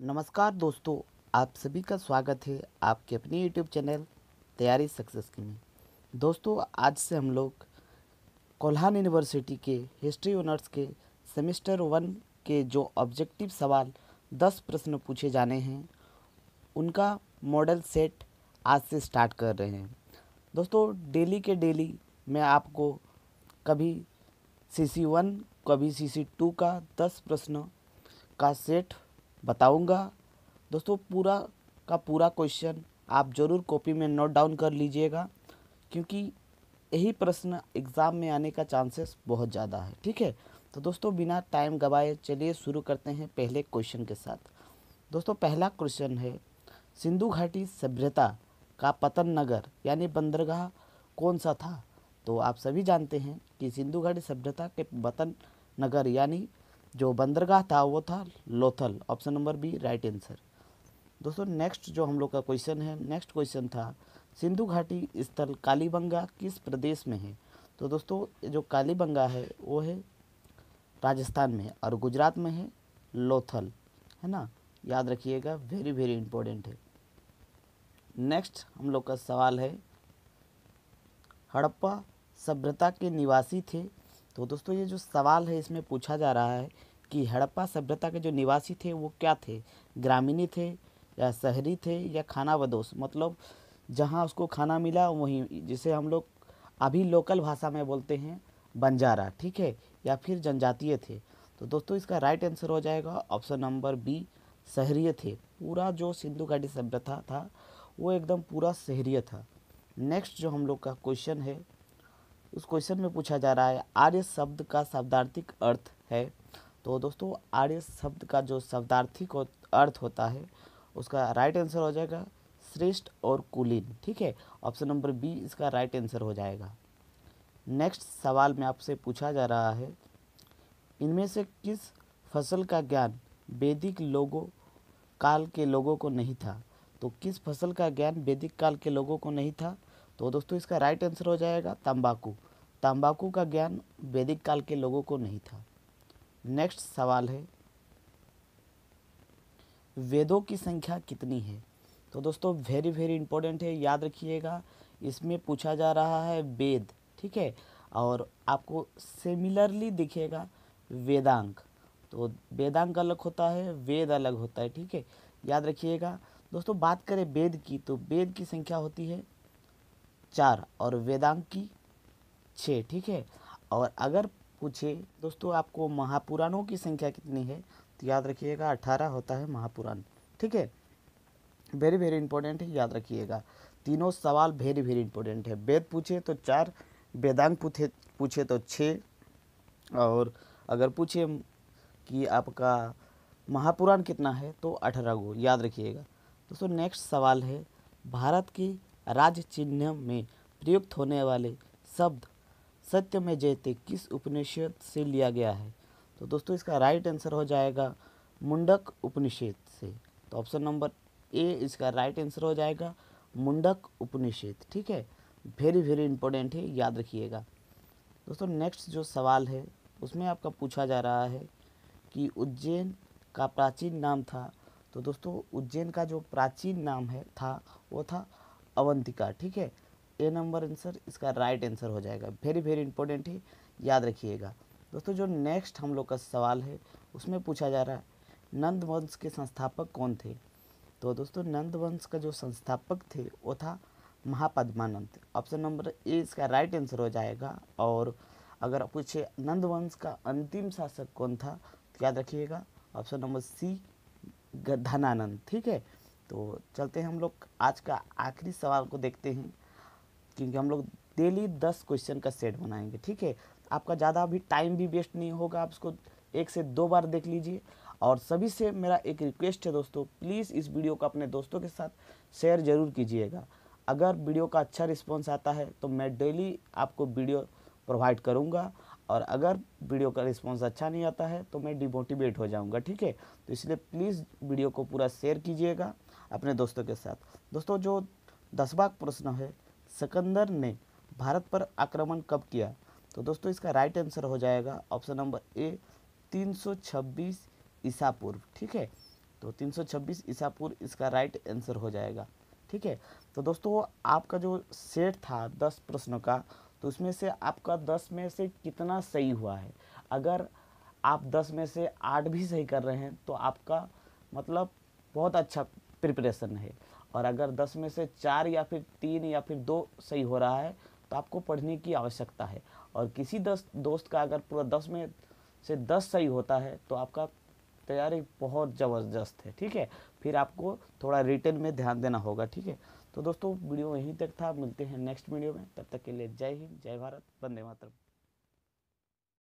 नमस्कार दोस्तों, आप सभी का स्वागत है आपके अपने यूट्यूब चैनल तैयारी सक्सेस की में। दोस्तों, आज से हम लोग कोल्हान यूनिवर्सिटी के हिस्ट्री ऑनर्स के सेमेस्टर 1 के जो ऑब्जेक्टिव सवाल 10 प्रश्न पूछे जाने हैं उनका मॉडल सेट आज से स्टार्ट कर रहे हैं। दोस्तों, डेली के डेली मैं आपको कभी CC1 कभी CC2 का 10 प्रश्न का सेट बताऊंगा। दोस्तों, पूरा का पूरा क्वेश्चन आप ज़रूर कॉपी में नोट डाउन कर लीजिएगा, क्योंकि यही प्रश्न एग्ज़ाम में आने का चांसेस बहुत ज़्यादा है। ठीक है, तो दोस्तों बिना टाइम गवाए चलिए शुरू करते हैं पहले क्वेश्चन के साथ। दोस्तों, पहला क्वेश्चन है, सिंधु घाटी सभ्यता का पतन नगर यानी बंदरगाह कौन सा था? तो आप सभी जानते हैं कि सिंधु घाटी सभ्यता के पतन नगर यानी जो बंदरगाह था वो था Lothal. Option number B right answer. दोस्तों, नेक्स्ट जो हम लोग का क्वेश्चन है, नेक्स्ट क्वेश्चन था, सिंधु घाटी स्थल कालीबंगा किस प्रदेश में है? तो दोस्तों, जो कालीबंगा है वो है राजस्थान में और गुजरात में है लोथल, है ना, याद रखिएगा, वेरी वेरी इंपॉर्टेंट है। नेक्स्ट हम लोग का सवाल है, हड़प्पा सभ्यता के निवासी थे। तो दोस्तों, ये जो सवाल है इसमें पूछा जा रहा है कि हड़प्पा सभ्यता के जो निवासी थे वो क्या थे, ग्रामीणी थे या शहरी थे या खानाबदोश, मतलब जहाँ उसको खाना मिला वहीं, जिसे हम लोग अभी लोकल भाषा में बोलते हैं बंजारा, ठीक है, या फिर जनजातीय थे। तो दोस्तों, इसका राइट आंसर हो जाएगा ऑप्शन नंबर बी, शहरीय थे। पूरा जो सिंधु घाटी सभ्यता था वो एकदम पूरा शहरीय था। नेक्स्ट जो हम लोग का क्वेश्चन है, उस क्वेश्चन में पूछा जा रहा है, आर्य शब्द का शब्दार्थिक अर्थ है। तो दोस्तों, आर्य शब्द का जो शब्दार्थिक अर्थ होता है उसका राइट आंसर हो जाएगा श्रेष्ठ और कुलीन। ठीक है, ऑप्शन नंबर बी इसका राइट आंसर हो जाएगा। नेक्स्ट सवाल में आपसे पूछा जा रहा है, इनमें से किस फसल का ज्ञान वैदिक लोगों काल के लोगों को नहीं था? तो किस फसल का ज्ञान वैदिक काल के लोगों को नहीं था? तो दोस्तों, इसका राइट आंसर हो जाएगा तंबाकू। तंबाकू का ज्ञान वैदिक काल के लोगों को नहीं था। नेक्स्ट सवाल है, वेदों की संख्या कितनी है? तो दोस्तों, वेरी वेरी इंपॉर्टेंट है, याद रखिएगा। इसमें पूछा जा रहा है वेद, ठीक है, और आपको सिमिलरली दिखेगा वेदांग। तो वेदांग अलग होता है, वेद अलग होता है, ठीक है, याद रखिएगा। दोस्तों, बात करें वेद की, तो वेद की संख्या होती है 4 और वेदांग की 6, ठीक है। और अगर पूछे दोस्तों आपको महापुराणों की संख्या कितनी है, तो याद रखिएगा 18 होता है महापुराण, ठीक है, वेरी वेरी इंपॉर्टेंट है, याद रखिएगा। तीनों सवाल वेरी वेरी इंपॉर्टेंट है। वेद पूछे तो 4, वेदांग पूछे तो 6, और अगर पूछे कि आपका महापुराण कितना है तो 18 गो, याद रखिएगा। दोस्तों, नेक्स्ट सवाल है, भारत की राज्य चिन्ह में प्रयुक्त होने वाले शब्द सत्य में जयते किस उपनिषद से लिया गया है? तो दोस्तों, इसका राइट आंसर हो जाएगा मुंडक उपनिषद से। तो ऑप्शन नंबर ए इसका राइट आंसर हो जाएगा मुंडक उपनिषद, ठीक है, वेरी वेरी इंपॉर्टेंट है, याद रखिएगा। दोस्तों, नेक्स्ट जो सवाल है उसमें आपका पूछा जा रहा है कि उज्जैन का प्राचीन नाम था। तो दोस्तों, उज्जैन का जो प्राचीन नाम था वो था अवंतिका, ठीक है, ए नंबर आंसर इसका राइट आंसर हो जाएगा, वेरी वेरी इंपॉर्टेंट है, याद रखिएगा। दोस्तों, जो नेक्स्ट हम लोग का सवाल है उसमें पूछा जा रहा है, नंद वंश के संस्थापक कौन थे? तो दोस्तों, नंद वंश का जो संस्थापक थे वो था महापद्मानंद। ऑप्शन नंबर ए इसका राइट आंसर हो जाएगा। और अगर पूछे नंद वंश का अंतिम शासक कौन था, तो याद रखिएगा ऑप्शन नंबर सी धनानंद, ठीक है। तो चलते हैं हम लोग आज का आखिरी सवाल को देखते हैं, क्योंकि हम लोग डेली 10 क्वेश्चन का सेट बनाएंगे, ठीक है। आपका ज़्यादा भी टाइम भी वेस्ट नहीं होगा, आप इसको 1 से 2 बार देख लीजिए। और सभी से मेरा एक रिक्वेस्ट है दोस्तों, प्लीज़ इस वीडियो को अपने दोस्तों के साथ शेयर ज़रूर कीजिएगा। अगर वीडियो का अच्छा रिस्पॉन्स आता है तो मैं डेली आपको वीडियो प्रोवाइड करूँगा, और अगर वीडियो का रिस्पॉन्स अच्छा नहीं आता है तो मैं डिमोटिवेट हो जाऊँगा, ठीक है। तो इसलिए प्लीज़ वीडियो को पूरा शेयर कीजिएगा अपने दोस्तों के साथ। दोस्तों, जो 10वां प्रश्न है, सिकंदर ने भारत पर आक्रमण कब किया? तो दोस्तों, इसका राइट आंसर हो जाएगा ऑप्शन नंबर ए 326 ईसा पूर्व, ठीक है, तो 326 ईसापुर इसका राइट आंसर हो जाएगा। ठीक है, तो दोस्तों आपका जो सेट था 10 प्रश्नों का, तो उसमें से आपका 10 में से कितना सही हुआ है। अगर आप 10 में से 8 भी सही कर रहे हैं तो आपका मतलब बहुत अच्छा प्रिपरेशन है। और अगर 10 में से 4 या फिर 3 या फिर 2 सही हो रहा है तो आपको पढ़ने की आवश्यकता है। और किसी दोस्त का अगर पूरा 10 में से 10 सही होता है तो आपका तैयारी बहुत ज़बरदस्त है। ठीक है, फिर आपको थोड़ा रिटन में ध्यान देना होगा। ठीक है, तो दोस्तों वीडियो यहीं तक था, मिलते हैं नेक्स्ट वीडियो में, तब तक के लिए जय हिंद, जय भारत, वंदे मातरम।